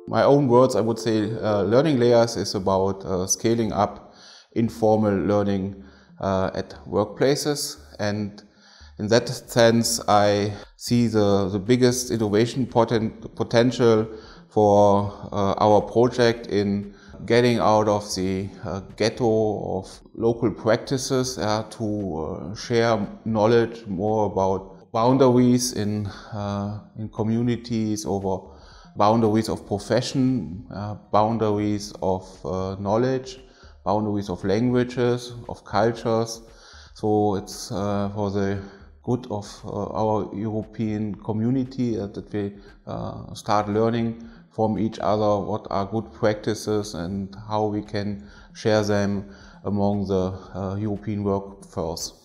My own words, I would say Learning Layers is about scaling up informal learning at workplaces, and in that sense I see the biggest innovation potential for our project in getting out of the ghetto of local practices to share knowledge more about boundaries in communities, over boundaries of profession, boundaries of knowledge, boundaries of languages, of cultures. So it's for the good of our European community that we start learning from each other what are good practices and how we can share them among the European workforce.